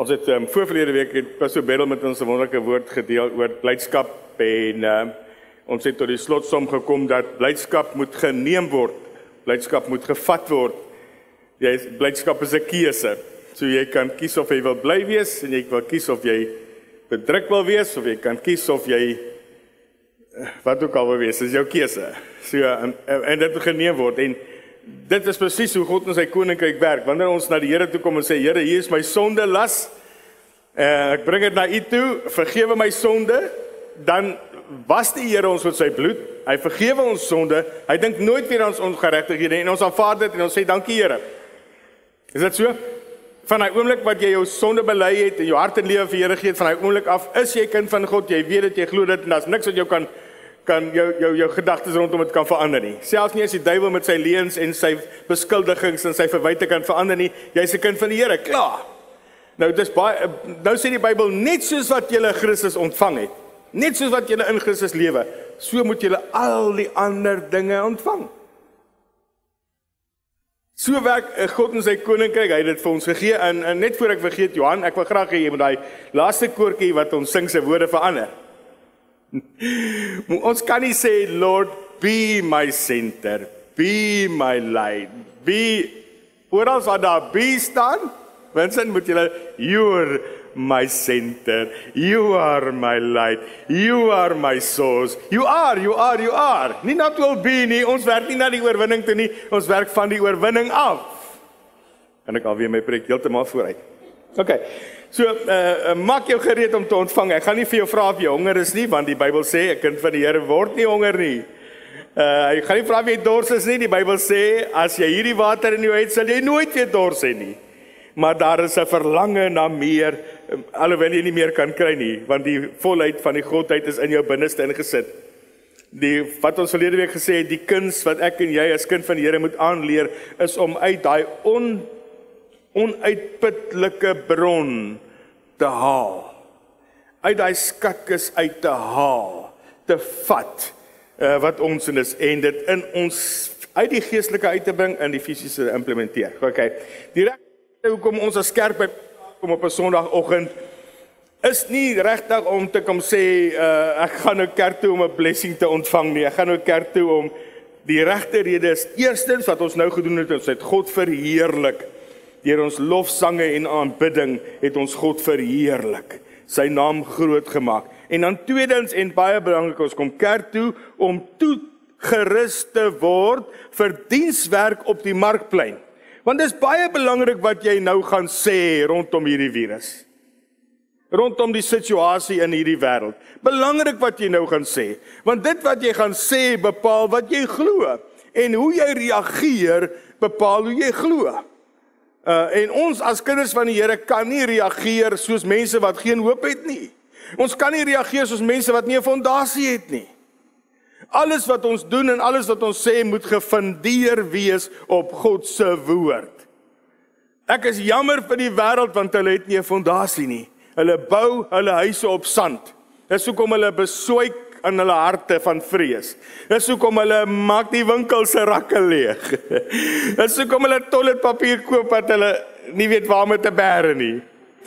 Ons het voorverlede week het Pastor Bedel met ons 'n wonderlike woord gedeel oor blydskap en ons het tot die slotsom gekom dat blydskap moet geneem word. Blydskap moet gevat word. Blydskap is 'n keuse. So jy kan kies of jy wil bly wees en jy wil kies of jy bedruk wil wees of jy kan kies of jy wat ook al wil wees. Dis jou keuse. So en dit moet geneem word en dit is presies hoe God in sy koninkryk werk. Wanneer ons na die Here toe kom en sê, Here, hier is my sonde las, ek bring dit na U toe, vergewe my sonde, dan was die Here ons met sy bloed, hy vergewe ons sonde, hy dink nooit weer aan ons ongeregtighede en ons aanvaar dit en ons sê, dankie Here. Is dit so? Van die oomblik wat jy jou sonde bely het en jou hart en lewe vir Here gee, van die oomblik af, is jy kind van God, jy weet dit, jy glo dit en daar's niks wat jou kan jou gedagtes rondom dit kan verander nie. Selfs nie as die duiwel met sy leuns en sy beskuldigings en sy verwyte kan verander nie, jy's 'n kind van die Here, klaar. Nou sê die Bybel, net soos wat julle Christus ontvang het, net soos wat julle in Christus lewe, so moet julle al die ander dinge ontvang. So werk God in sy koninkryk, hy het dit vir ons gegee, en net voor ek vergeet, Johan, ek wil graag hê jy moet daai laaste koortjie wat ons sing se woorde verander. Ons kan nie sê, Lord, be my center, be my light, be, oral wat daar be staan, Vincent, moet julle, you're my center, you are my light, you are my source, you are, nie not will be nie, ons werk nie na die oorwinning toe nie, ons werk van die oorwinning af. En ek alweer my preek heeltemal vooruit. Okay. So, maak jou gereed om te ontvang. Ek gaan nie vir jou vra of jy honger is nie, want die Bybel sê, 'n kind van die Here word nie honger nie. Ek gaan nie vra of jy dors is nie, die Bybel sê, as jy hierdie water in jou het, sal jy nooit weer dors hê nie. Maar daar is 'n verlange na meer, alhoewel jy nie meer kan kry nie, want die volheid van die Godheid is in jou binneste ingesit. Wat ons verlede week gesê het, die kuns wat ek en jy as kind van die Here moet aanleer, is om uit daai onuitputlike bron te haal, uit daai skatkis uit te haal, te vat, wat ons in is, en dit in ons, uit die geestelike uit te bring, en die fisiese implementeer. Okay. Die regte hoekom ons as kerk by kom op 'n Sondagoggend, is nie regtig om te kom sê, ek gaan nou kerk toe om 'n blessing te ontvang nie, ek gaan nou kerk toe om, die regte rede is, eerstens wat ons nou gedoen het, ons het God verheerlik, deur ons lofsange en aanbidding het ons God verheerlik, sy naam groot gemaak. En dan tweedens en baie belangrik, ons kom kerk toe om toegerus te word vir dienswerk op die markplein. Want dit is baie belangrik wat jy nou gaan sê rondom hierdie virus. Rondom die situasie in hierdie wêreld. Belangrik wat jy nou gaan sê, want dit wat jy gaan sê bepaal wat jy glo en hoe jy reageer bepaal hoe jy glo. En ons as kinders van die Here kan nie reageer soos mense wat geen hoop het nie. Ons kan nie reageer soos mense wat nie 'n fondasie het nie. Alles wat ons doen en alles wat ons sê moet gefundeer wees op God se woord. Ek is jammer vir die wêreld want hulle het nie 'n fondasie nie. Hulle bou hulle huise op sand. Dis hoekom hulle besoek in hulle harte van vrees. Dis hoekom hulle maak die winkels se rakke leeg. Dis hoekom hulle toiletpapier koop wat hulle nie weet waar om te bære nie.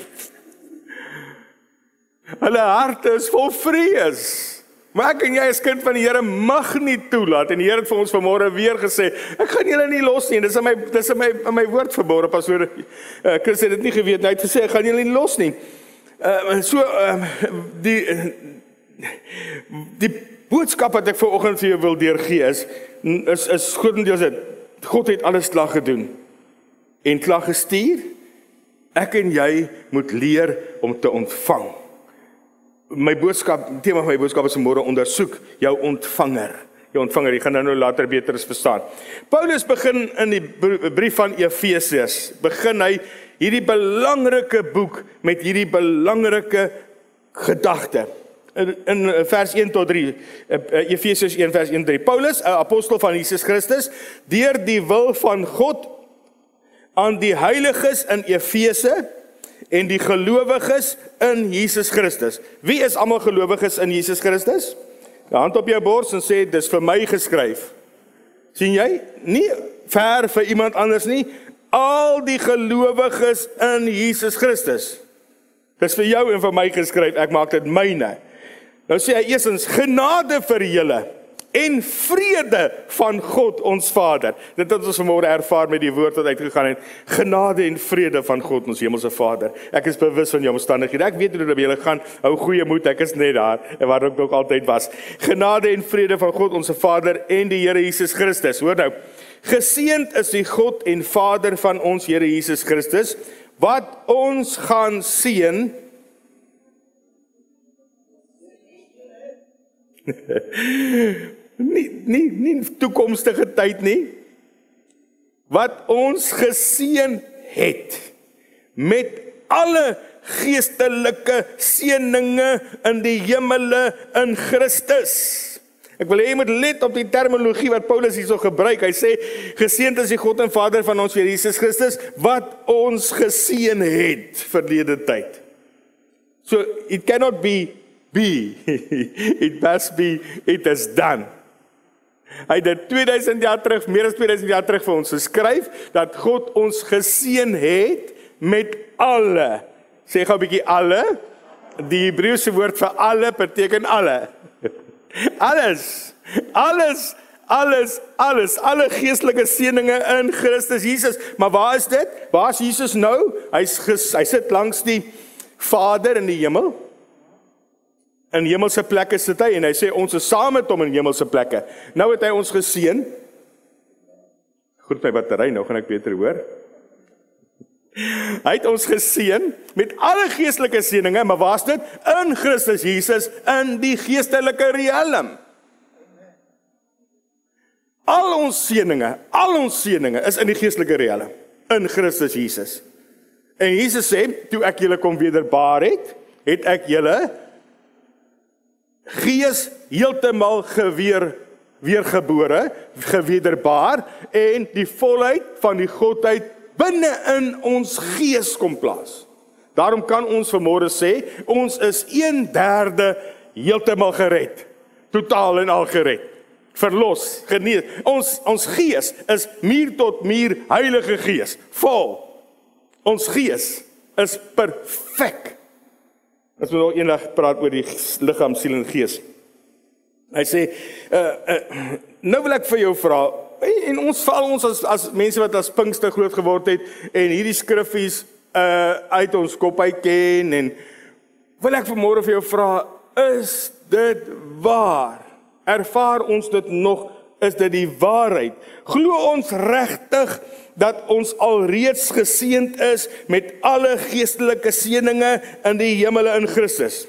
Hulle harte is vol vrees. Maar ek en jy as kind van die Here mag nie toelaat, en die Here het vir ons vanmôre weer gesê, ek gaan julle nie los nie, dis in my woord vanmôre, pastoor Chris het dit nie geweet, hy het gesê, ek gaan julle nie los nie. Die boodskap wat ek vanoggend vir jou wil deurgee is grotendeels dit, God het alles klaar gedoen, en klaar gestuur, ek en jy moet leer om te ontvang. My boodskap, tema van my boodskap is vanmôre ondersoek jou ontvanger. Jou ontvanger, jy gaan nou later beter verstaan. Paulus begin in die brief van Efesiërs, begin hy hierdie belangrike boek met hierdie belangrike gedagte. In vers 1 tot 3, Efesiërs 1 vers 1 tot 3. Paulus, 'n apostel van Jesus Christus, deur die wil van God aan die heiliges in Efese en die gelowiges in Jesus Christus. Wie is almal gelowiges in Jesus Christus? Hand op jou bors en sê, dis vir my geskryf. Sien jy? Nie ver vir iemand anders nie. Al die gelowiges in Jesus Christus. Dis vir jou en vir my geskryf, ek maak dit myne. Nou sê hy eerstens, genade vir julle en vrede van God ons Vader. Dit het ons vanmôre ervaar met die woord wat uitgegaan het. Genade en vrede van God ons hemelse Vader. Ek is bewus van jou omstandighede. Ek weet hoe dit by julle gaan. Hou goeie moed, ek is net daar en waar ek ook altyd was. Genade en vrede van God ons Vader en die Here Jesus Christus. Hoor nou, geseënd is die God en Vader van ons Here Jesus Christus, wat ons gaan seën nie toekomstige tyd nie, wat ons geseën het met alle geestelike seëninge in die hemele in Christus. Ek wil hê jy moet let op die terminologie wat Paulus hierso gebruik. Hy sê, geseënd is die God en Vader van ons Here Jesus Christus, wat ons geseën het verlede tyd. So, it cannot be, it must be, it is done. Hy het dit 2000 jaar terug, meer as 2000 jaar terug vir ons geskryf, dat God ons geseën het met alle. Sê gou 'n bietjie alle. Die Hebreëse woord vir alle beteken alle. Alles, alle geestelike seëninge in Christus Jesus. Maar waar is dit? Waar is Jesus nou? Hy sit langs die Vader in die hemel. In hemelse plekke sit hy en hy sê ons is saam met hom in hemelse plekke. Nou het hy ons geseën. Goed, my battery nou gaan ek beter hoor. Hy het ons geseën met alle geestelike seëninge, maar waar is dit? In Christus Jesus, in die geestelike riem. Al ons seëninge is in die geestelike riem, in Christus Jesus. En Jesus sê, toe ek julle kom wederbaar het ek julle gees heeltemal weergebore, gewederbaar, en die volheid van die Godheid binne in ons gees kom plaas. Daarom kan ons vanmôre sê, ons is 1/3 heeltemal gered. Totaal en al gered. Verlos, genees. Ons gees is muur tot muur Heilige Gees. Vol. Ons gees is perfek. As we nog eendag praat oor die liggaam, siel en gees. Hy sê, nou wil ek vir jou vra, en ons as mense wat as Pinkster groot geword het, en hierdie skriffies uit ons kop uit ken, en wil ek vanmôre vir jou vra, is dit waar? Ervaar ons dit nog, is dit die waarheid? Glo ons regtig dat ons alreeds geseënd is met alle geestelike seëninge in die hemele in Christus?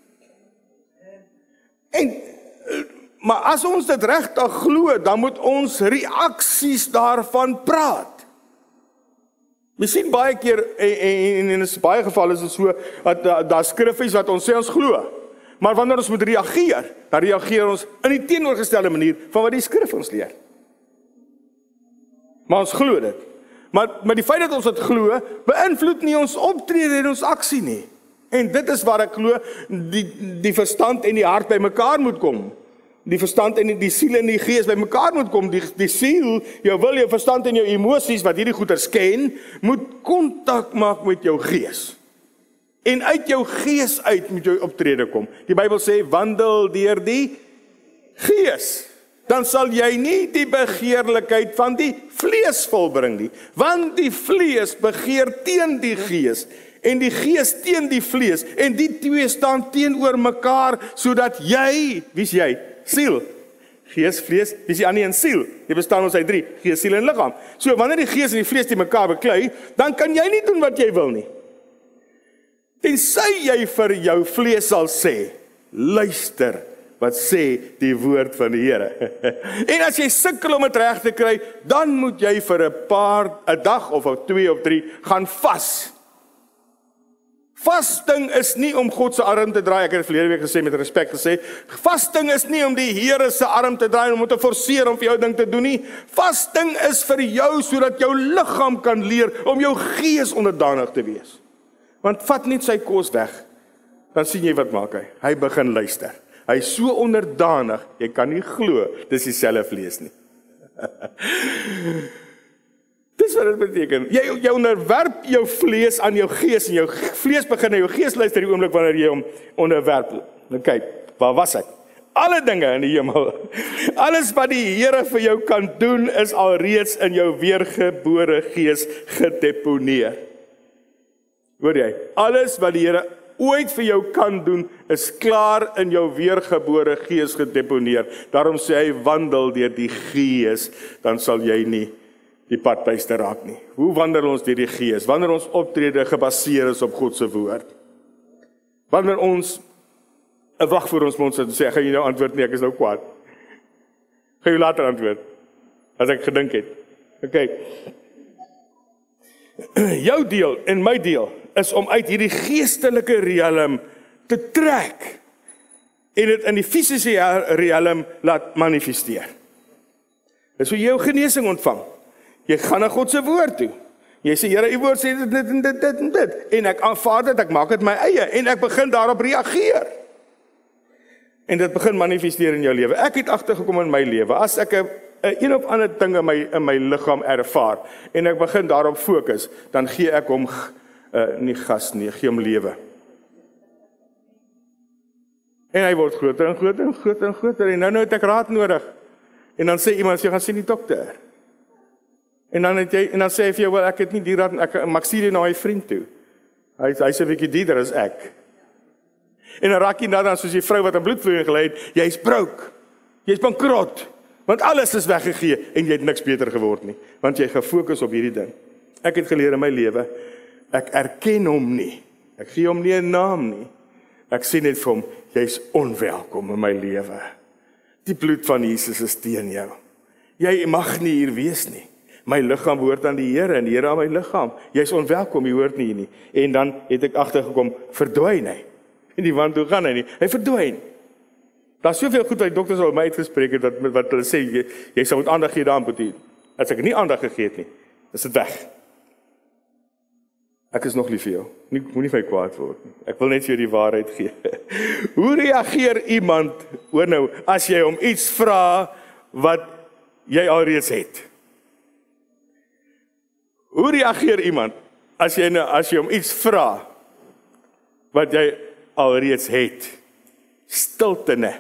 Maar as ons dit regtig glo, dan moet ons reaksies daarvan praat. We sien baie keer, en in baie gevalle is dit so, dat daar skriffies wat ons sê ons glo. Maar wanneer ons moet reageer, dan reageer ons in die teenoorgestelde manier van wat die skrif ons leer. Maar ons glo dit. Maar die feit dat ons dit glo, beïnvloed nie ons optrede en ons aksie nie. En dit is waar ek glo, die verstand en die hart by mekaar moet kom. Die verstand en die siel en die gees by mekaar moet kom. Die siel, jou wil, jou verstand en jou emosies, wat hierdie goeders ken, moet kontak maak met jou gees. En uit jou gees uit moet jou optrede kom. Die Bybel sê, wandel deur die gees. Dan sal jy nie die begeerlikheid van die vlees volbring nie. Want die vlees begeer teen die gees. En die gees teen die vlees. En die twee staan teenoor mekaar, sodat jy, wie is jy? Siel. Gees, vlees, wie is die ander een? Siel. Jy bestaan ons uit 3, gees, siel en liggaam. So, wanneer die gees en die vlees die mekaar beklei, dan kan jy nie doen wat jy wil nie. Tensy jy vir jou vlees sal sê, luister, wat sê die woord van die Here. En as jy sukkel om dit reg te kry, dan moet jy vir 'n dag of 2 of 3 gaan vas. Vasting is nie om God se arm te draai, ek het verlede week gesê met respek gesê, vasting is nie om die Here se arm te draai, om te forceer om vir jou ding te doen nie. Vasting is vir jou, sodat jou liggaam kan leer, om jou gees onderdanig te wees. Want vat net sy kos weg, dan sien jy wat maak hy. Hy begin luister. Hy is so onderdanig, jy kan nie glo, dis dieselfde vlees nie. Dis wat dit beteken. Jy onderwerp jou vlees aan jou gees, en jou vlees begin na jou gees luister die oomblik wanneer jy hom onderwerp. Nou kyk, waar was ek? Alle dinge in die hemel, alles wat die Here vir jou kan doen, is alreeds in jou weergebore gees gedeponeer. Hoor jy? Alles wat die Here ooit vir jou kan doen, is klaar in jou weergebore gees gedeponeer. Daarom sê hy, wandel deur die gees, dan sal jy nie die padpleister raak nie. Hoe wandel ons deur die gees? Wanneer ons optrede gebaseer is op God se woord. Wanneer ons 'n wag voor ons mond sit en sê, gaan jy nou antwoord nie, ek is nou kwaad. Gaan jy later antwoord, as ek gedink het. Okay. Jou deel en my deel is om uit hierdie geestelike riem te trek en dit in die fisiese riem laat manifesteer. Dis hoe jy jou genesing ontvang. Jy gaan na God se woord toe. Jy sê, Here, u woord sê dit en dit. En ek aanvaar dit, ek maak dit my eie en ek begin daarop reageer. En dit begin manifesteer in jou lewe. Ek het agtergekom in my lewe, as ek 'n een of ander ding in my liggaam ervaar en ek begin daarop fokus, dan gee ek hom nie gas nie, gee hom lewe. En hy word groter en groter en groter en groter en nou het ek raad nodig. En dan sê iemand, jy gaan sien die dokter. En dan sê hy vir jou, wel, ek het nie die raad, maar ek stuur jy na my vriend toe. Hy sê 'n bietjie dieper as ek. En dan raak jy dan soos die vrou wat aan bloedvloeiing gelei het, jy's broke, jy's bankrot, want alles is weggegee en jy het niks beter geword nie, want jy gefokus op hierdie ding. Ek het geleer in my lewe, ek erken hom nie, ek gee hom nie 'n naam nie, ek sê net vir hom, jy's onwelkom in my lewe. Die bloed van Jesus is teen jou. Jy mag nie hier wees nie. My liggaam behoort aan die Here en die Here aan my liggaam. Jy's onwelkom, jy hoort nie hier nie. En dan het ek agtergekom, verdwyn hy. En die want hoe gaan hy nie? Hy verdwyn. Daar's soveel goed wat die dokters al my uitgespreek het, wat hulle sê, jy sal moet aandag gee daaraan, Boetie. As ek nie aandag gegee het nie, is dit weg. Ek is nog lief vir jou. Moenie vir my kwaad word nie. Ek wil net vir jou die waarheid gee. Hoe reageer iemand, hoor nou, as jy hom iets vra wat jy alreeds het? Hoe reageer iemand as jy hom iets vra wat jy alreeds het? Stilte, ne?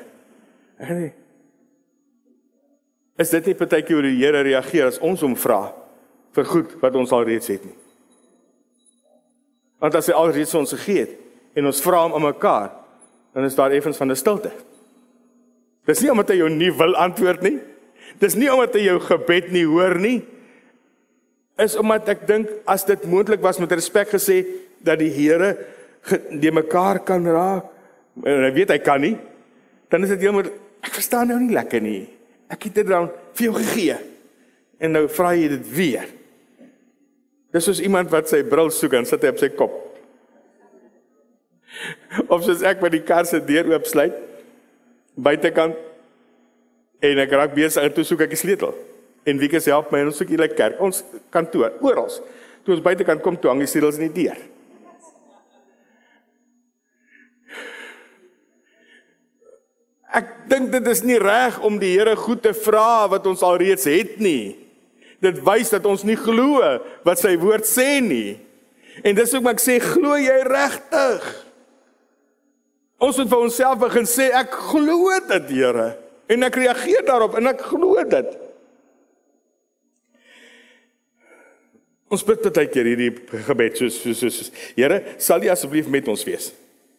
Is dit nie partykeer hoe die Here reageer as ons hom vra vir goed wat ons alreeds het nie? Want as hy alreeds ons gegee het en ons vra hom aan mekaar, dan is daar effens van 'n stilte. Dis nie omdat hy jou nie wil antwoord nie. Dis nie omdat hy jou gebed nie hoor nie. Is omdat ek dink, as dit moontlik was met respek gesê, dat die Here die mekaar kan raak, en hy weet hy kan nie, dan is dit heeltemal, ek verstaan nou nie lekker nie, ek het dit dan vir jou gegee, en nou vra jy dit weer. Dis soos iemand wat sy bril soek, en sit hy op sy kop. Of soos ek met die kar se deur oopsluit, buitekant, en ek raak besig, en toe soek ek die sleutel. En Wieke help my, en ons soek hier kerk, ons kantoor, oral. Toe ons buitekant kom, toe hang die sleutels in die deur. Ek dink dit is nie reg om die Here goed te vra wat ons alreeds het nie. Dit wys dat ons nie glo wat sy woord sê nie. En dis ook maar ek sê, glo jy regtig? Ons moet vir onsself begin sê, ek glo dit, Here. En ek reageer daarop, en ek glo dit. Ons bid baie keer hierdie gebed, soos, Here, sal jy asseblief met ons wees?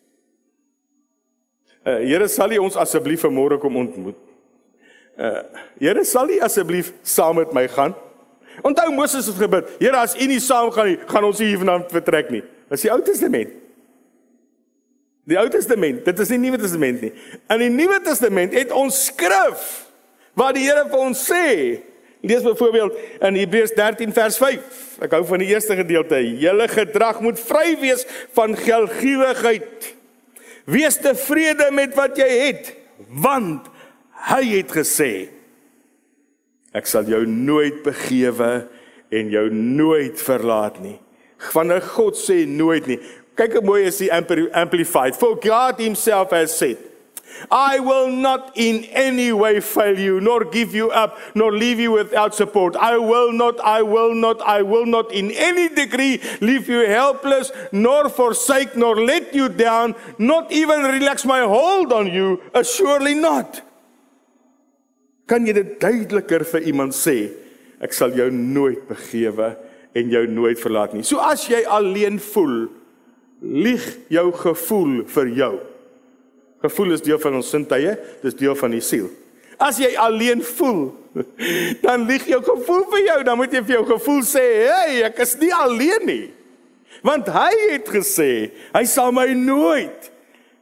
Here, sal jy ons asseblief vanmôre kom ontmoet? Here, sal jy asseblief saam met my gaan? Onthou Moses het gebid, Here, as u nie saam gaan nie, gaan ons nie hiervandaan vertrek nie. Dit is die Ou Testament. Die Ou Testament, dit is nie Nuwe Testament nie. In die Nuwe Testament het ons skrif, waar die Here vir ons sê, lees byvoorbeeld in Hebreërs 13 vers 5, ek hou van die eerste gedeelte, julle gedrag moet vry wees van geldgierigheid. Wees tevrede met wat jy het, want hy het gesê, ek sal jou nooit begewe en jou nooit verlaat nie. Wanneer God sê nooit nie, kyk hoe mooi is die Amplified, for God himself has said, I will not in any way fail you, nor give you up, nor leave you without support. I will not in any degree leave you helpless, nor forsake, nor let you down, not even relax my hold on you, surely not. Kan jy dit duideliker vir iemand sê? Ek sal jou nooit begewe en jou nooit verlaat nie. So as jy alleen voel, lieg jou gevoel vir jou. Gevoel is deel van ons sintuie, dis deel van die siel. As jy alleen voel, dan lieg jou gevoel vir jou, dan moet jy vir jou gevoel sê, hey, ek is nie alleen nie. Want hy het gesê, hy sal my nooit.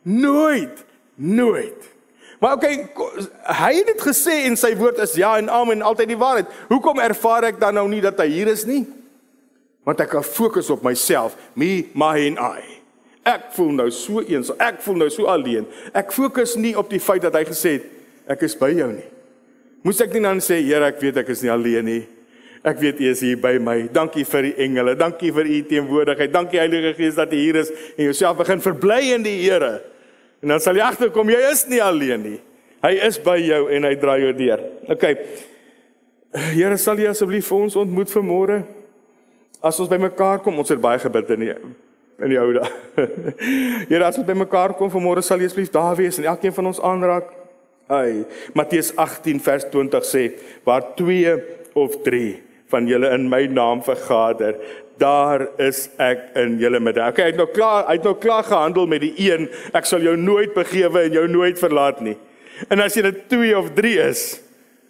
Maar okay, hy het dit gesê en sy woord is ja en amen en altyd die waarheid. Hoekom ervaar ek dan nou nie dat hy hier is nie? Want ek kan fokus op myself, me, my en I. Ek voel nou so eensaam, ek voel nou so alleen. Ek fokus nie op die feit dat hy gesê het, ek is by jou nie. Moes ek nie dan sê, Here, ek weet ek is nie alleen nie. Ek weet U is hier by my. Dankie vir die engele, dankie vir U teenwoordigheid, dankie Heilige Gees dat U hier is en jouself begin verbly in die Here. En dan sal jy agterkom, jy is nie alleen nie. Hy is by jou en hy draai jou deur. Okay. Here, sal jy asseblief vir ons ontmoet vanmôre? As ons by mekaar kom, ons het baie gebid in die ou dae. Here, as ons by mekaar kom vanmôre, sal jy asseblief daar wees en elkeen van ons aanraak. Matteus 18 vers 20 sê, waar 2 of 3 van julle in my naam vergader, daar is ek in julle midde. Okay, hy het nou klaar gehandel met die een, ek sal jou nooit begewe en jou nooit verlaat nie. En as jy dit 2 of 3 is,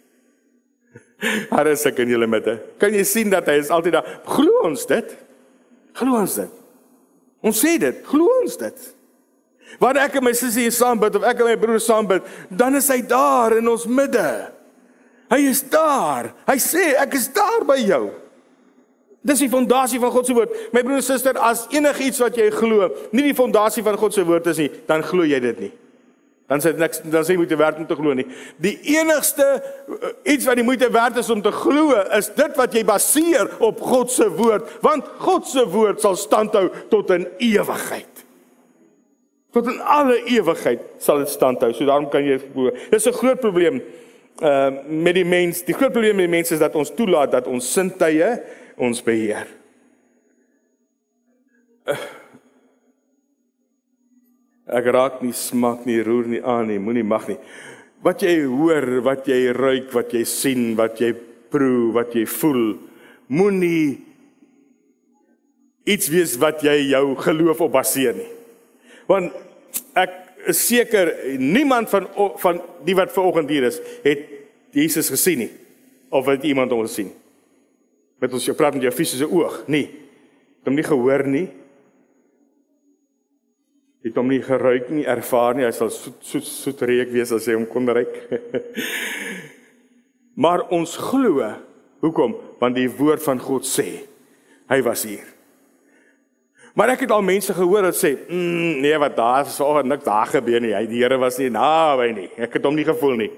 daar is ek in julle midde. Kan jy sien dat hy is altyd daar? Glo ons dit? Glo ons dit? Ons sê dit, glo ons dit? Wanneer ek en my sussie saam bid, of ek en my broer saam bid, dan is hy daar in ons midde. Hy is daar. Hy sê, ek is daar by jou. Dis die fondasie van God se woord. My broer en suster, as enigiets wat jy glo, nie die fondasie van God se woord is nie, dan glo jy dit nie. Dan sê jy moeite werd om te glo nie. Die enigste iets wat die moeite werd is om te glo, is dit wat jy baseer op God se woord, want God se woord sal standhou tot in ewigheid. Tot in alle ewigheid sal dit standhou. So daarom kan jy glo. Dis 'n groot probleem met die mens. Die groot probleem met die mens is dat ons toelaat dat ons sintuie ons beheer. Ek raak nie, smaak nie, roer nie aan nie, moenie mag nie. Wat jy hoor, wat jy ruik, wat jy sien, wat jy proe, wat jy voel, moenie iets wees wat jy jou geloof op baseer nie. Want ek is seker, niemand van die wat vanoggend hier is, het Jesus gesien nie, of het iemand hom gesien. Met ons, jy praat met jou fisiese oog, nie. Het hom nie gehoor nie, het hom nie geruik nie, ervaar nie, hy sal soet reuk wees as hy hom kon ruik. Maar ons glo, hoekom? Want die woord van God sê, hy was hier. Maar ek het al mense gehoor wat sê, nee, wat daar is niks daar gebeur nie, die Here was nie naby nie, ek het hom nie gevoel nie.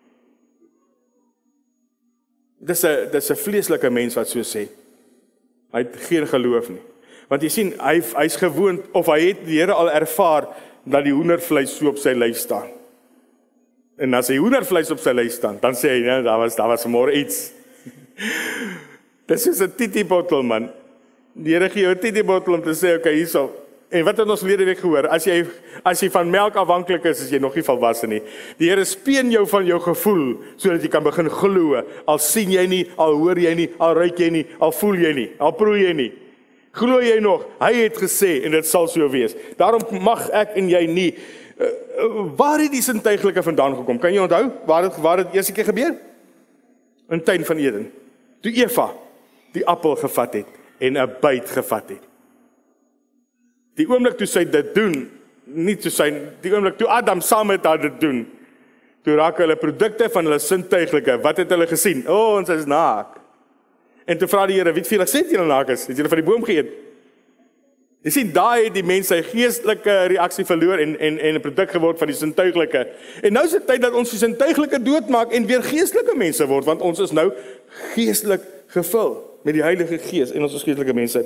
Dis 'n vleeslike mens wat so sê. Hy het geen geloof nie. Want jy sien, hy's gewoond, of hy het die Here al ervaar, dat die hoendervleis so op sy lyf staan. En as hy hoendervleis op sy lyf staan, dan sê hy, nee, daar was môre iets. Dis soos 'n titiebottel, man. Die Here gee jou 'n titiebottel om te sê, okay, hierso. En wat het ons verlede week gehoor? As jy van melk afhanklik is jy nog nie volwasse nie. Die Here speen jou van jou gevoel, sodat jy kan begin glo. Al sien jy nie, al hoor jy nie, al ruik jy nie, al voel jy nie, al proe jy nie. Glo jy nog? Hy het gesê, en dit sal so wees. Daarom mag ek en jy nie. Waar het die sintuiglike vandaan gekom? Kan jy onthou? Waar het eerste keer gebeur? In die tuin van Eden. Toe Eva die appel gevat het en 'n byt gevat het. Die oomblik toe sy dit doen, die oomblik toe Adam saam met haar dit doen, toe raak hulle produkte van hulle sintuiglike, wat het hulle gesien? Ons is naak. En toe vra die Here, wie het vir julle gesê julle naak is? Het julle van die boom geëet? Jy sien, daai het die mens sy geestelike reaksie verloor en 'n produk geword van die sintuiglike. En nou is dit tyd dat ons die sintuiglike doodmaak en weer geestelike mense word, want ons is nou geestelik gevul met die Heilige Gees en ons is geestelike mense.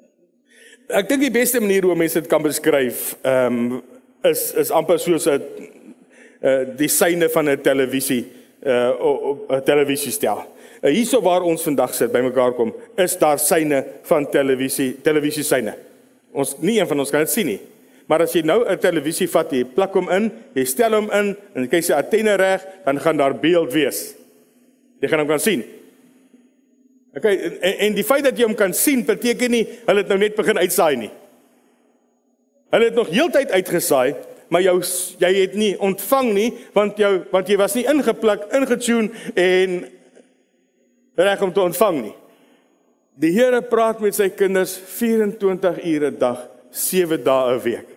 Ek dink die beste manier hoe mense dit kan beskryf, is amper soos 'n die syne van 'n televisiestel. Hierso waar ons vandag sit, by mekaar kom, is daar syne van televisiesyne. Nie een van ons kan dit sien nie. Maar as jy nou 'n televisie vat, jy plak hom in, jy stel hom in, en jy kyk sy antenne reg, dan gaan daar beeld wees. Jy gaan hom kan sien. Okay, en die feit dat jy hom kan sien, beteken nie, hulle het nou net begin uitsaai nie. Hulle het nog heeltyd uitgesaai, maar jy het nie ontvang nie, want jy was nie ingeplak, ingetune en reg om te ontvang nie. Die Here praat met sy kinders 24 ure 'n dag, 7 dae 'n week.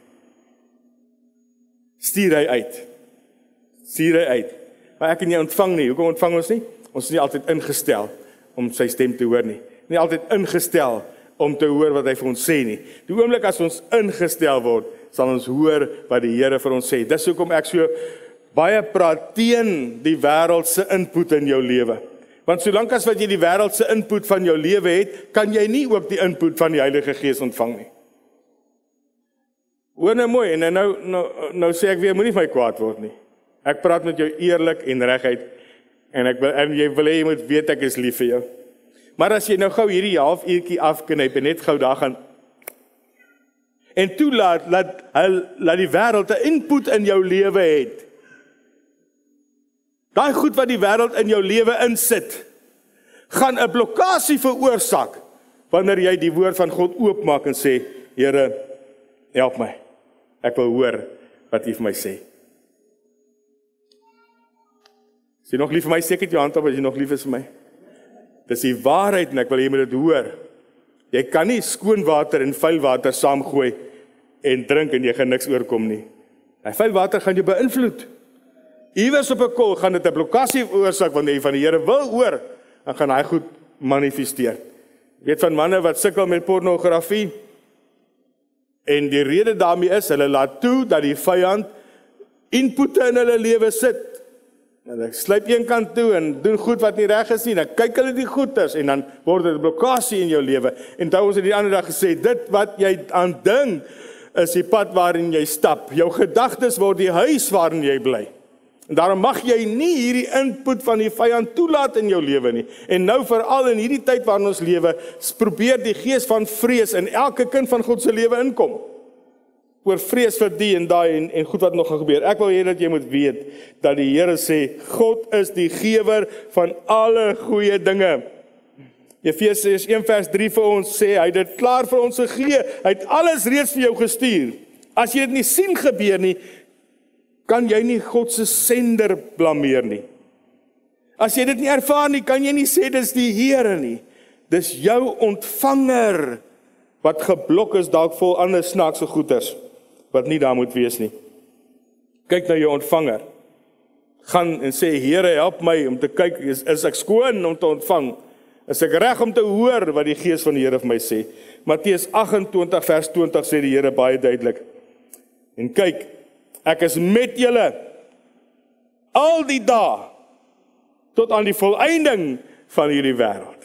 Stuur hy uit. Maar ek en jy ontvang nie. Hoekom ontvang ons nie? Ons is nie altyd ingestel om sy stem te hoor nie. Nie altyd ingestel om te hoor wat hy vir ons sê nie. Die oomblik as ons ingestel word, sal ons hoor wat die Here vir ons sê. Dis hoekom ek so baie praat teen die wêreld se input in jou lewe. Want solank as wat jy die wêreld se input van jou lewe het, kan jy nie ook die input van die Heilige Gees ontvang nie. Hoor nou mooi, en nou sê ek weer, moenie vir my kwaad word nie. Ek praat met jou eerlik en reguit, en jy wil hê jy moet weet ek is lief vir jou. Maar as jy nou gou hierdie halfuurtjie afknyp en net gou daar gaan, en toelaat, laat die wêreld 'n input in jou lewe het. Daai goed wat die wêreld in jou lewe insit, gaan 'n blokkasie veroorsaak, wanneer jy die woord van God oopmaak en sê, Here, help my. Ek wil hoor wat U vir my sê. Is jy nog lief vir my? Steek dit jou hand op as jy nog lief is vir my. Dis die waarheid en ek wil jy moet dit hoor. Jy kan nie skoon water en vuil water saamgooi en drink en jy gaan niks oorkom nie. En vuil water gaan jou beïnvloed. Iewers op 'n kol gaan dit 'n blokkasie veroorsaak wanneer jy van die Here wil hoor, dan gaan hy goed manifesteer. Jy weet van manne wat sukkel met pornografie, en die rede daarmee is, hulle laat toe dat die vyand inputte in hulle lewe sit. Hulle sluip een kant toe en doen goed wat nie reg is nie, dan kyk hulle die goeders en dan word dit 'n blokkasie in jou lewe. En toe ons het die ander dag gesê, dit wat jy aan dink, is die pad waarin jy stap. Jou gedagtes word die huis waarin jy bly. En daarom mag jy nie hierdie input van die vyand toelaat in jou lewe nie. En nou veral in hierdie tyd waarin ons lewe, probeer die gees van vrees in elke kind van God se lewe inkom. Oor vrees vir die en daai en goed wat nog gaan gebeur. Ek wil hê dat jy moet weet dat die Here sê, God is die gewer van alle goeie dinge. Efesiërs 1:3 vir ons sê, hy het dit klaar vir ons gegee. Hy het alles reeds vir jou gestuur. As jy dit nie sien gebeur nie, kan jy nie God se sender blameer nie. As jy dit nie ervaar nie, kan jy nie sê dis die Here nie. Dis jou ontvanger wat geblok is dalk vol ander snaakse goeders wat nie daar moet wees nie. Kyk na jou ontvanger. Gaan en sê, Here, help my om te kyk, is ek skoon om te ontvang? Is ek reg om te hoor wat die Gees van die Here vir my sê? Matteus 28 vers 20 sê die Here baie duidelik. En kyk, ek is met julle al die dae tot aan die volëinding van hierdie wêreld.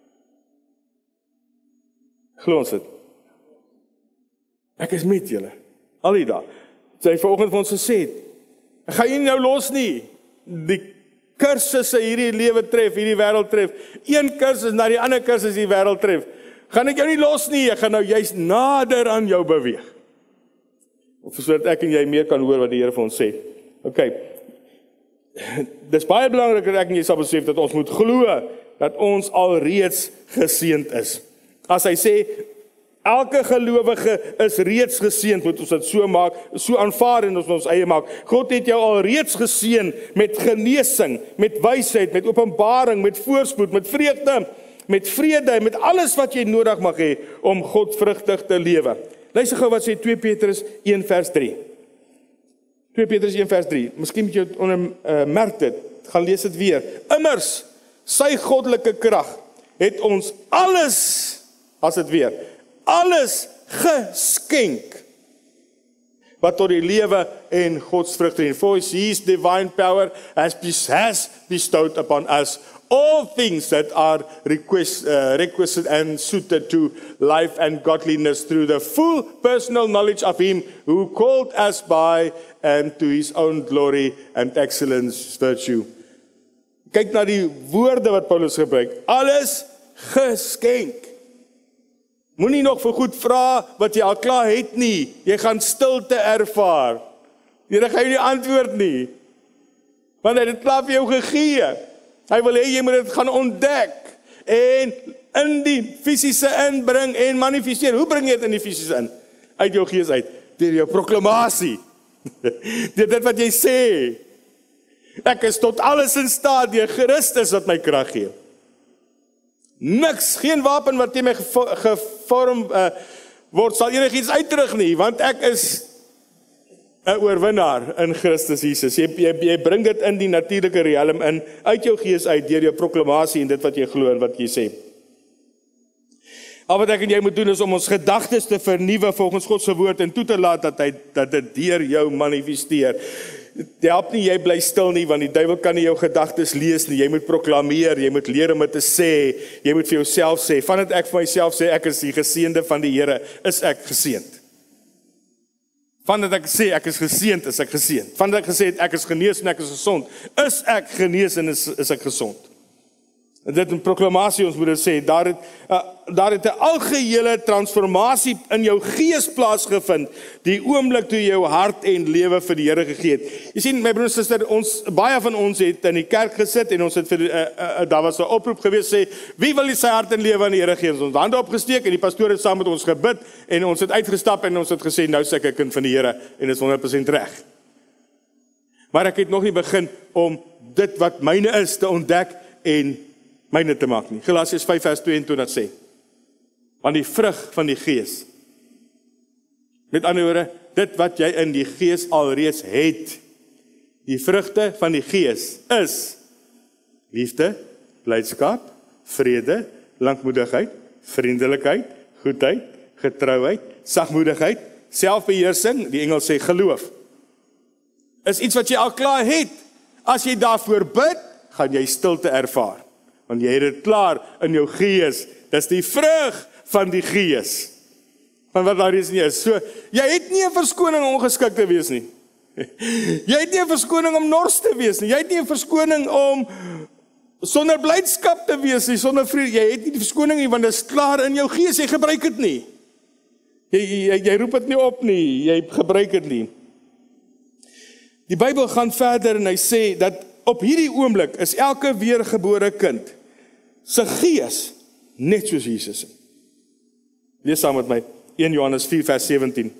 Glo ons dit? Ek is met julle al die dae. Sy het vanoggend vir ons gesê, ek gaan jy nou los nie. Die kursusse hierdie lewe tref, hierdie wêreld tref. Een kursus na die ander kursus die wêreld tref. Gaan ek jou nie los nie, ek gaan nou juist nader aan jou beweeg. Of sodat ek en jy meer kan hoor wat die Here vir ons sê. Okay. Dis baie belangrik dat ek en jy sal besef dat ons moet glo dat ons alreeds geseënd is. As hy sê, elke gelowige is reeds geseënd, moet ons dit so maak, so aanvaar en ons eie maak. God het jou alreeds geseën met genesing, met wysheid, met openbaring, met voorspoed, met vreugde, met vrede, met alles wat jy nodig mag hê om God vrugtig te lewe. Luister gou wat sê 2 Petrus 1 vers 3. 2 Petrus 1 vers 3. Miskien moet jy merk dit, gaan lees dit weer. Immers, sy goddelike krag het ons alles, as dit weer, alles geskenk wat tot die lewe en godsvrug dien. For his divine power has bestowed upon us all things that are requisite and suited to life and godliness through the full personal knowledge of him who called us by and to his own glory and excellence virtue. Kyk na die woorde wat Paulus gebruik. Alles geskenk. Moenie nog vir goed vra wat jy al klaar het nie. Jy gaan stilte ervaar. Here gaan jy nie antwoord nie. Want hy het dit klaar vir jou gegee. Hy wil hê jy moet dit gaan ontdek en in die fisiese inbring en manifesteer. Hoe bring jy dit in die fisiese in? Uit jou gees uit. Deur jou proklamasie. Deur dit wat jy sê. Ek is tot alles in staat deur Christus wat my krag gee. Niks, geen wapen wat teen my gevorm word sal enigiets uitdruk nie, want ek is 'n oorwinnaar in Christus Jesus. Jy bring dit in die natuurlike riem in, uit jou gees uit, deur jou proklamasie en dit wat jy glo en wat jy sê. Al wat ek en jy moet doen is om ons gedagtes te vernuwe volgens God se woord en toe te laat dat dit deur jou manifesteer. Dit help nie jy bly stil nie, want die duiwel kan nie jou gedagtes lees nie. Jy moet proklameer, jy moet leer om dit te sê, jy moet vir jouself sê, vandat ek vir myself sê ek is die geseënde van die Here, is ek geseënd. Vandat ek sê ek is geseënd, is ek geseënd. Vandat ek gesê het ek is genees en ek is gesond, is ek genees en is ek gesond. En dit in proklamasie ons moet dit sê, daar het 'n algehele transformasie in jou gees plaasgevind, die oomblik toe jou hart en lewe vir die Here gegee het. Jy sien, my broer en suster, baie van ons het in die kerk gesit en ons het daar was 'n oproep gewees sê, wie wil sy hart en lewe aan die Here gee? Ons hande opgesteek en die pastoor het saam met ons gebid en ons het uitgestap en ons het gesê, nou is ek 'n kind van die Here en dit is 100% reg. Maar ek het nog nie begin om dit wat myne is te ontdek en myne te maak nie. Galasiërs 5 vers 22 sê, want die vrug van die gees, met ander woorde, dit wat jy in die gees alreeds het, die vrugte van die gees is liefde, blydskap, vrede, lankmoedigheid, vriendelikheid, goedheid, getrouheid, sagmoedigheid, selfbeheersing, die Engels sê geloof. Is iets wat jy al klaar het. As jy daarvoor bid, gaan jy stilte ervaar. Want jy het dit klaar in jou gees. Dis die vrug van die gees. Van wat daar is nie is. So, jy het nie 'n verskoning om ongeskik te wees nie. Jy het nie 'n verskoning om nors te wees nie. Jy het nie 'n verskoning om sonder blydskap te wees nie, sonder vrede. Jy het nie die verskoning nie, want dit is klaar in jou gees. Jy gebruik dit nie. Jy roep dit nie op nie. Jy gebruik dit nie. Die Bybel gaan verder en hy sê dat op hierdie oomblik is elke weergebore kind se gees net soos Jesus. Lees saam met my 1 Johannes 4 vers 17.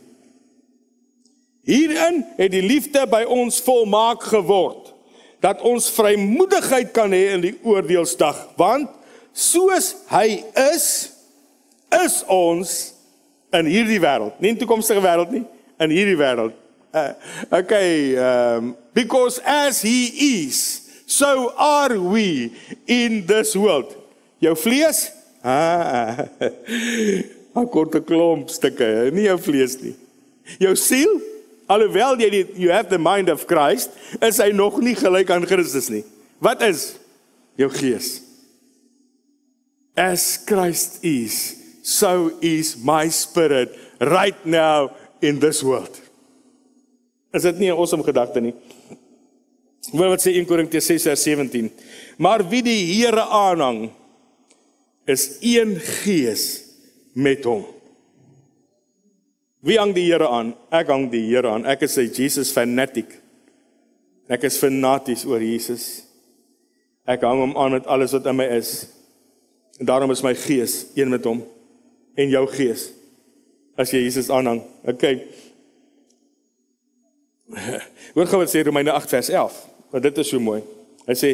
Hierin het die liefde by ons volmaak geword, dat ons vrymoedigheid kan hê in die oordeelsdag, want soos hy is ons in hierdie wêreld, nie in die toekomstige wêreld nie, in hierdie wêreld. Because as he is, so are we in this world. Jou vlees? 'n korte klomp stukke, nie jou vlees nie. Jou siel? Alhoewel you have the mind of Christ, is hy nog nie gelyk aan Christus nie. Wat is? Jou gees. As Christ is, so is my spirit right now in this world. Is dit nie 'n awesome gedagte nie? Hoor wat sê 1 Korintiërs 6 vers 17. Maar wie die Here aanhang, is een gees met hom. Wie hang die Here aan? Ek hang die Here aan. Ek is 'n Jesus fanatic. Ek is fanaties oor Jesus. Ek hang hom aan met alles wat in my is. En daarom is my gees een met hom. En jou gees, as jy Jesus aanhang. Okay. Hoor gou wat sê Romeine 8 vers 11, want dit is so mooi. Hy sê,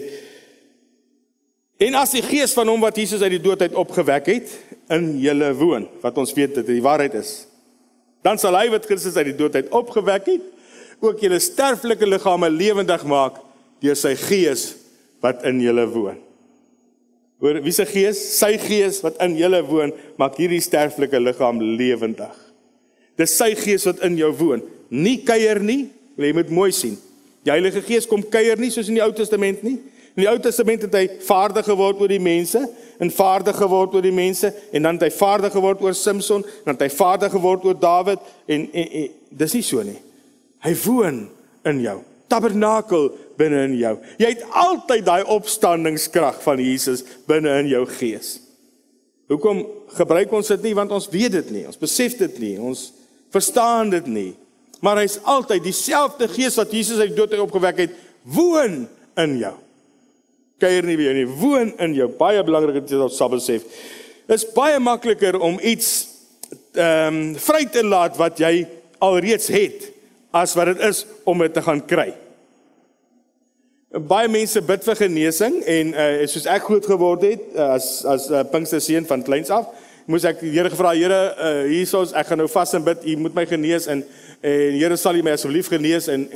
en as die gees van hom wat Jesus uit die dood uit opgewek het, in julle woon, wat ons weet dat die waarheid is, dan sal hy wat Christus uit die dood uit opgewek het, ook julle sterflike liggame lewendig maak, deur sy gees wat in julle woon. Hoor, wie se gees? Sy gees wat in julle woon, maak hierdie sterflike liggaam lewendig. Dis sy gees wat in jou woon. nie kuier nie, jy moet mooi sien. Die Heilige Gees kom kuier nie soos in die Ou Testament nie. In die Ou Testament het hy vaardig geword oor die mense, en vaardig geword oor die mense, en dan het hy vaardig geword oor Samson, dan het hy vaardig geword oor Dawid, en dis nie so nie. Hy woon in jou, tabernakel binne in jou. Jy het altyd daai opstandingskrag van Jesus binne in jou gees. Hoekom gebruik ons dit nie? Want ons weet dit nie, ons besef dit nie, ons verstaan dit nie. Maar hy is altyd dieselfde gees wat Jesus uit die dood opgewek het, woon in jou. Kuier nie by jou nie, woon in jou. Baie belangrik dat jy dit sal besef. Dit is baie makliker om iets vry te laat wat jy alreeds het, as wat dit is om dit te gaan kry. Baie mense bid vir genesing, en soos ek groot geword het, as Pinksterseun van kleins af, moes ek die Here gevra, Here, hiersoos, ek gaan nou vas en bid, U moet my genees, en Here, sal U my asseblief genees, en.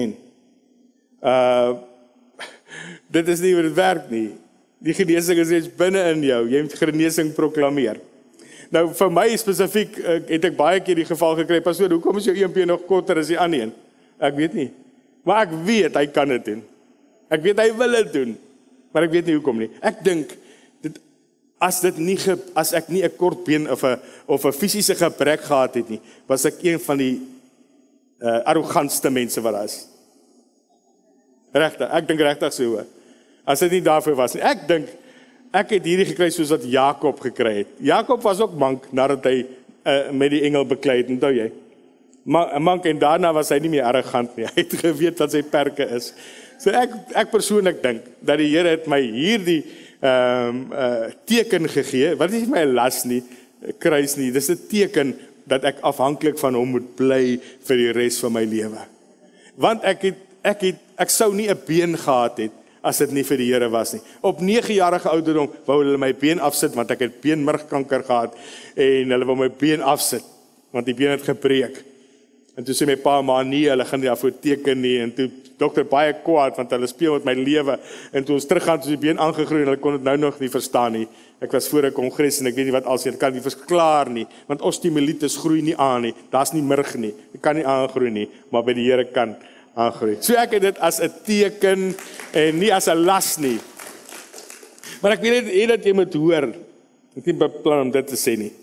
Dit is nie hoe dit werk nie. Die genesing is iets binne in jou, jy moet genesing proklameer. Nou, vir my spesifiek, het ek baie keer die geval gekry, pastoor, hoekom is jou EMP nog korter as die ander een? Ek weet nie, maar ek weet, hy kan dit doen. Ek weet, hy wil dit doen, maar ek weet nie hoekom nie. Ek dink, as ek nie 'n kort been of 'n fisiese gebrek gehad het nie, was ek een van die arrogantste mense wat daar is. Regtig, ek dink regtig so. As dit nie daarvoor was nie. Ek dink, ek het hierdie gekry soos wat Jakob gekry het. Jakob was ook mank, nadat hy met die engel beklei het, onthou jy? Mank, en daarna was hy nie meer arrogant nie. Hy het geweet wat sy perke is. So ek persoonlik dink, dat die Here het my hierdie teken gegee, wat is my las nie, kruis nie, dis 'n teken, dat ek afhanklik van hom moet bly, vir die res van my lewe. Want ek sou nie 'n been gehad het, as dit nie vir die Here was nie. Op 9-jarige ouderdom wou hulle my been afsit, want ek het beenmergkanker gehad, en hulle wou my been afsit, want die been het gebreek. En toe sê my pa, maar nee, hulle gaan nie daarvoor teken nie, en toe dokter baie kwaad, want hulle speel met my lewe, en toe ons teruggaan, toe die been aangegroei, en hulle kon dit nou nog nie verstaan nie. Ek was voor 'n kongres, en ek weet nie wat als, ek kan nie verklaar nie, want osteomelitis groei nie aan nie, daar's nie murg nie, ek kan nie aangroei nie, maar by die Here kan aangroei. So ek het dit as 'n teken, en nie as 'n las nie. Maar ek weet nie dat jy moet hoor, ek het nie beplan om dit te sê nie.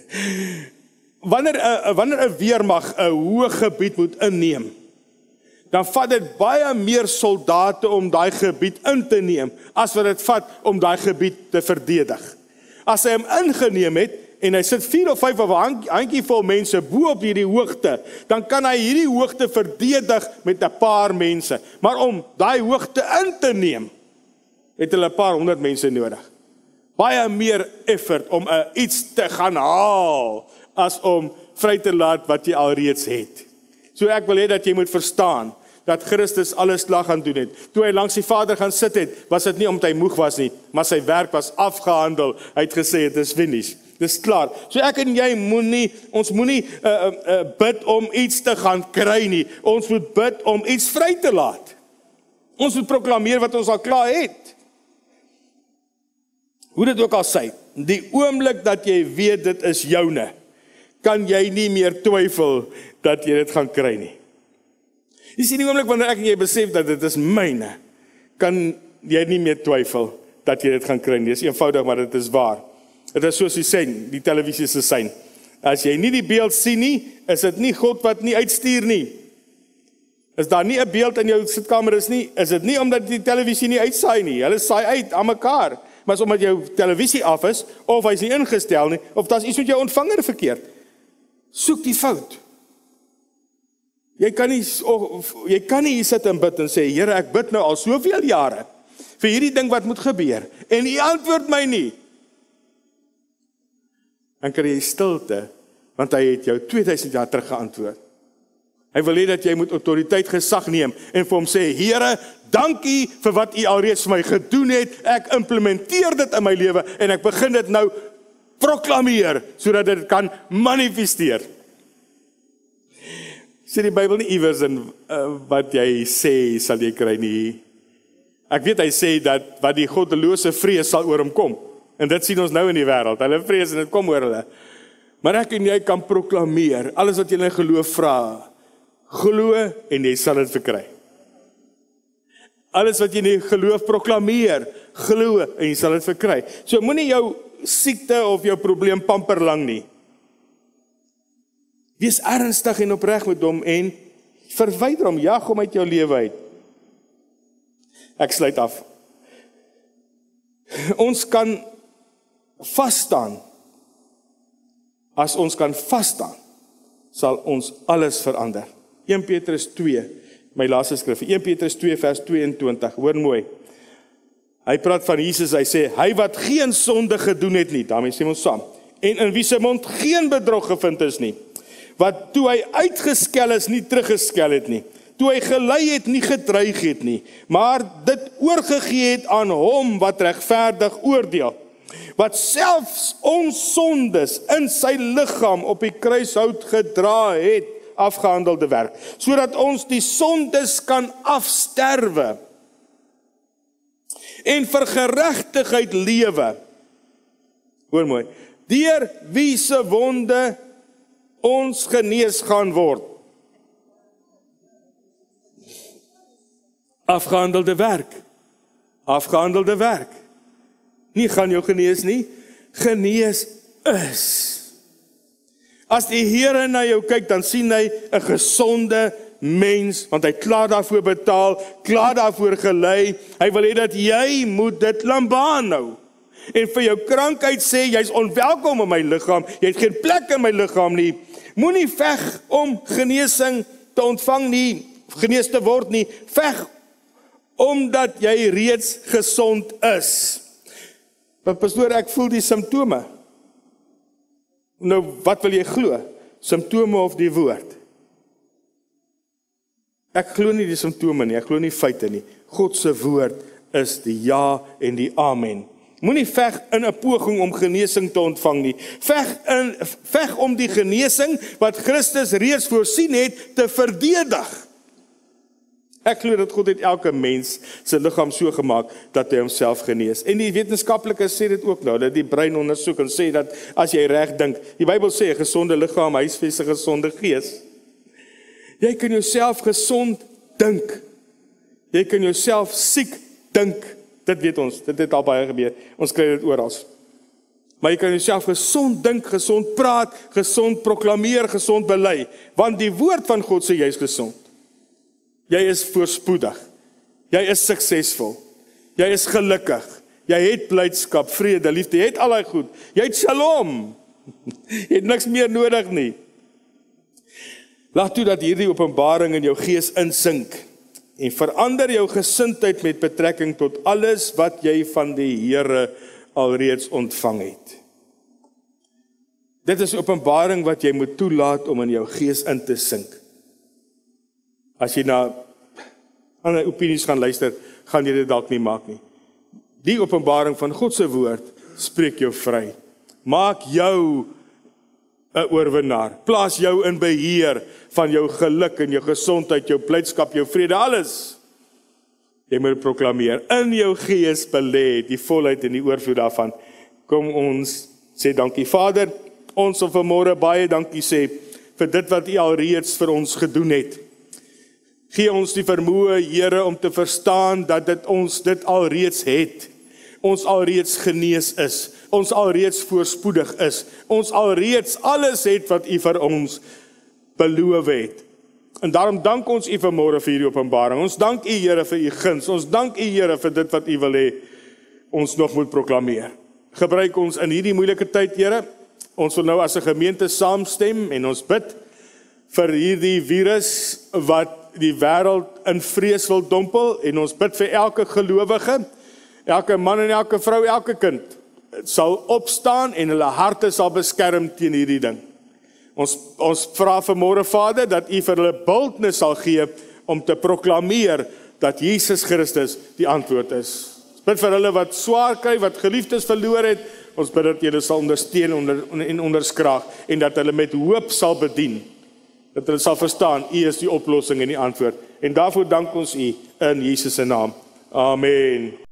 Wanneer 'n weermag 'n hoë gebied moet inneem, dan vat dit baie meer soldate om daai gebied in te neem, as wat dit vat om daai gebied te verdedig. As hy hom ingeneem het, en hy sit 4 of 5 of 'n handjievol mense bo op hierdie hoogte, dan kan hy hierdie hoogte verdedig met 'n paar mense. Maar om daai hoogte in te neem, het hulle 'n paar 100 mense nodig. Baie meer effort om iets te gaan haal, as om vry te laat wat jy alreeds het. So ek wil hê dat jy moet verstaan, dat Christus alles klaar gaan doen het. Toe hy langs die Vader gaan sit het, was dit nie omdat hy moeg was nie, maar sy werk was afgehandel. Hy het gesê, het is finish. Dis klaar. So ek en jy ons moenie bid om iets te gaan kry nie. Ons moet bid om iets vry te laat. Ons moet proklameer wat ons al klaar het. Hoe dit ook al sê, die oomblik dat jy weet dit is joune, kan jy nie meer twyfel dat jy dit gaan kry nie. Jy sien die oomblik wanneer ek en jy besef dat dit is myne, kan jy nie meer twyfel dat jy dit gaan kry nie. Dit is eenvoudig, maar dit is waar. Dit is soos die sein, die televisie se sein. As jy nie die beeld sien nie, is dit nie God wat nie uitstuur nie. Is daar nie 'n beeld in jou sitkamer is nie, is dit nie omdat die televisie nie uitsaai nie. Hulle saai uit aan mekaar, maar is omdat jou televisie af is, of hy is nie ingestel nie, of daar's iets met jou ontvanger verkeerd. Soek die fout. Jy kan nie hier sit en bid en sê, Here, ek bid nou al soveel jare vir hierdie ding wat moet gebeur, en U antwoord my nie. Dan kry jy stilte, want hy het jou 2000 jaar terug geantwoord. Hy wil hê dat jy moet autoriteit gesag neem, en vir hom sê, Here, dankie vir wat U alreeds vir my gedoen het, ek implementeer dit in my lewe, en ek begin dit nou proklameer, sodat dit kan manifesteer. Sê die Bybel nie iewers in wat jy sê, sal jy kry nie. Ek weet hy sê dat wat die goddelose vrees sal oor hom kom. En dit sien ons nou in die wêreld. Hulle vrees en dit kom oor hulle. Maar ek en jy kan proklameer, alles wat jy in geloof vra, glo en jy sal dit verkry. Alles wat jy in die geloof proklameer, glo en jy sal dit verkry. So moenie jou siekte of jou probleem pamper lang nie. Wees ernstig en opreg met hom en verwyder hom, jag hom uit jou lewe uit. Ek sluit af. Ons kan vasstaan. As ons kan vasstaan, sal ons alles verander. 1 Petrus 2, my laaste skrif, 1 Petrus 2 vers 22, hoor mooi. Hy praat van Jesus, hy sê, hy wat geen sonde gedoen het nie, daarmee sê ons saam, en in wie se mond geen bedrog gevind is nie, wat toe hy uitgeskel is, nie teruggeskel het nie, toe hy gelei het, nie gedreig het nie, maar dit oorgegee het aan hom wat regverdig oordeel, wat selfs ons sondes in sy liggaam op die kruishout gedra het, afgehandelde werk, sodat ons die sondes kan afsterwe, en vir geregtigheid lewe. Hoor mooi, deur wie se wonde ons genees gaan word. Afgehandelde werk. Afgehandelde werk. Nie gaan jou genees nie, genees is. As die Here na jou kyk, dan sien hy 'n gesonde mens, want hy klaar daarvoor betaal, klaar daarvoor gelei, hy wil hê dat jy moet dit lambaan nou, en vir jou krankheid sê, jy is onwelkom in my liggaam, jy het geen plek in my liggaam nie, moenie veg om genesing te ontvang nie, genees te word nie, veg omdat jy reeds gesond is. Want pastoor, ek voel die simptome. Nou, wat wil jy glo? Simptome of die woord? Ek glo nie die simptome nie, ek glo nie feite nie. God se woord is die ja en die amen. Moenie veg in 'n poging om genesing te ontvang nie. Veg om die genesing wat Christus reeds voorsien het te verdedig. Ek glo dat God het elke mens se liggaam so gemaak dat hy homself genees. En die wetenskaplikes sê dit ook nou, dat die brein ondersoek en sê dat as jy reg dink, die Bybel sê 'n gesonde liggaam huisves 'n gesonde gees. Jy kan jouself gesond dink. Jy kan jouself siek dink. Dit weet ons, dit het al baie gebeur. Ons kry dit oral. Maar jy kan jouself gesond dink, gesond praat, gesond proklameer, gesond bely, want die woord van God sê jy is gesond. Jy is voorspoedig. Jy is suksesvol. Jy is gelukkig. Jy het blydskap, vrede, liefde. Jy het al daai goed. Jy het shalom. Jy het niks meer nodig nie. Laat toe dat hierdie openbaring in jou gees insink en verander jou gesindheid met betrekking tot alles wat jy van die Here alreeds ontvang het. Dit is openbaring wat jy moet toelaat om in jou gees in te sink. As jy na ander opinies gaan luister, gaan jy dit dalk nie maak nie. Die openbaring van God se woord spreek jou vry. Maak jou 'n oorwinnaar. Plaas jou in beheer van jou geluk en jou gesondheid, jou blydskap, jou vrede, alles. Jy moet proklameer in jou gees belê die volheid en die oorvloed daarvan. Kom ons sê dankie Vader, ons wil vanmôre baie dankie sê vir dit wat U alreeds vir ons gedoen het. Gee ons die vermoë, Here, om te verstaan dat ons dit alreeds het. Ons alreeds genees is. Ons alreeds voorspoedig is. Ons alreeds alles het wat U vir ons beloof het. En daarom dank ons U vanmôre vir hierdie openbaring. Ons dank U, Here, vir U guns. Ons dank U, Here, vir dit wat U wil hê ons nog moet proklameer. Gebruik ons in hierdie moeilike tyd, Here. Ons wil nou as 'n gemeente saamstem en ons bid vir hierdie virus wat die wêreld in vrees wil dompel, en ons bid vir elke gelowige, elke man en elke vrou, elke kind sal opstaan en hulle harte sal beskerm teen hierdie ding. Ons vra vanmôre, Vader, dat U vir hulle boldness sal gee om te proklameer dat Jesus Christus die antwoord is. Ons bid vir hulle wat swaar kry, wat geliefdes verloor het, ons bid dat julle sal ondersteun en onderskraag en dat hulle met hoop sal bedien. Dat hulle sal verstaan, U is die oplossing en die antwoord. En daarvoor dank ons U in Jesus se naam. Amen.